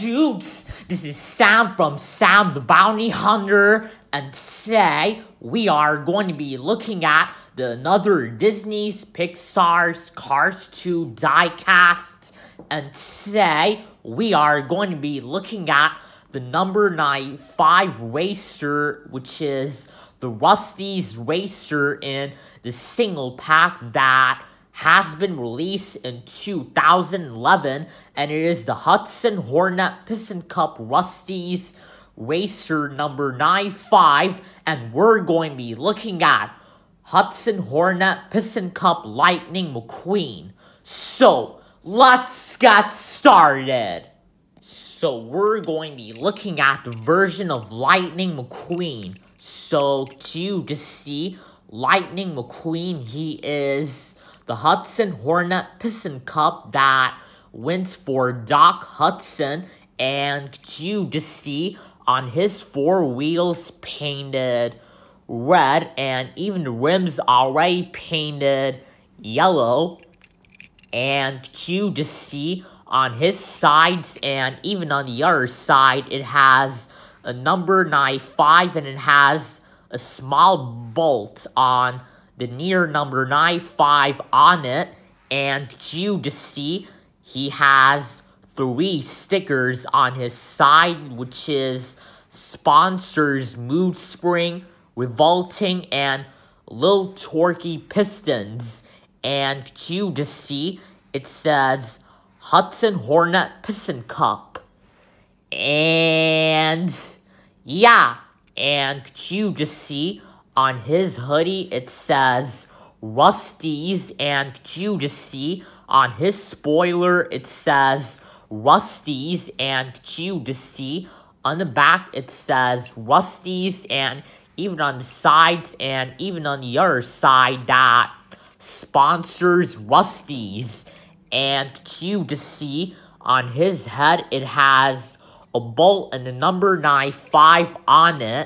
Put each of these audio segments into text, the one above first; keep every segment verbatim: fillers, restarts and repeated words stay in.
dudes? This is Sam from Sam the Bounty Hunter, and today we are going to be looking at the another Disney's Pixar's Cars two diecast, and today we are going to be looking at the number ninety-five racer, which is the Rusty's Racer in the single pack that has been released in two thousand eleven, and it is the Hudson Hornet Piston Cup Rusty's Racer number ninety-five, and we're going to be looking at Hudson Hornet Piston Cup Lightning McQueen. So, let's get started! So, we're going to be looking at the version of Lightning McQueen. So, to, to see Lightning McQueen, he is the Hudson Hornet Piston Cup that wins for Doc Hudson, and you to see on his four wheels painted red, and even the rims already painted yellow, and you to see on his sides and even on the other side it has a number ninety-five, and it has a small bolt on the near number ninety-five on it, and you to see he has three stickers on his side, which is sponsors Mood Spring, Revolting, and Little Torquey Pistons, and you to see it says Hudson Hornet Piston Cup, and yeah, and you to see on his hoodie it says Rusty's, and you to see on his spoiler it says Rusty's, and you to see on the back it says Rusty's, and even on the sides and even on the other side that sponsors Rusty's, and you to see on his head it has a bolt and the number ninety-five on it,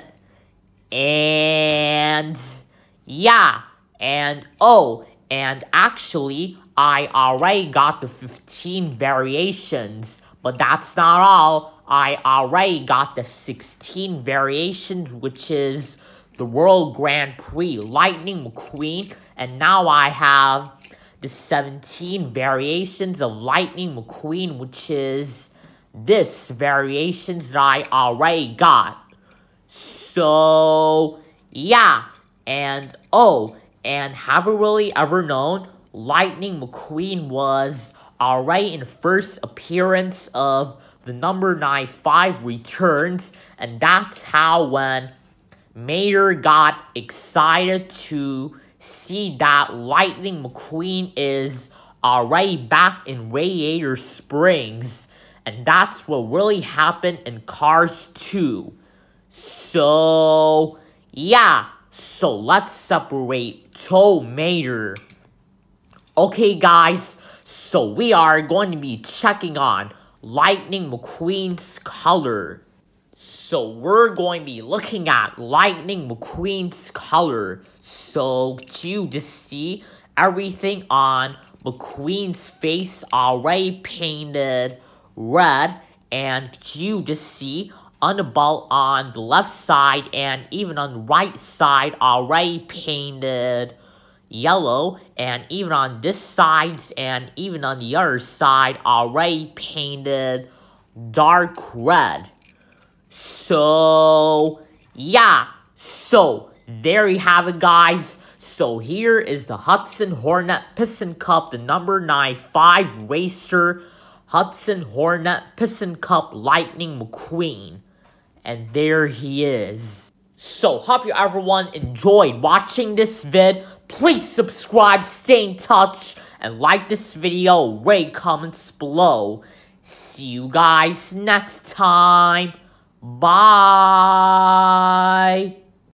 and yeah, and oh, and actually I already got the fifteen variations, but that's not all. I already got the sixteen variations, which is the World Grand Prix Lightning McQueen, and now I have the seventeen variations of Lightning McQueen, which is this variations that I already got. So, yeah, and oh, and have you really ever known Lightning McQueen was already in the first appearance of the number ninety-five returns, and that's how when Mater got excited to see that Lightning McQueen is already back in Radiator Springs, and that's what really happened in Cars two. So, yeah, so let's separate Tow Mater. Okay, guys, so we are going to be checking on Lightning McQueen's color. So we're going to be looking at Lightning McQueen's color. So to to see everything on McQueen's face already painted red, and you to see on the belt on the left side and even on the right side already painted yellow, and even on this side and even on the other side already painted dark red. So, yeah, so there you have it, guys. So here is the Hudson Hornet Piston Cup, the number ninety-five racer, Hudson Hornet Piston Cup Lightning McQueen. And there he is. So, hope you everyone enjoyed watching this vid. Please subscribe, stay in touch, and like this video, rate comments below. See you guys next time. Bye.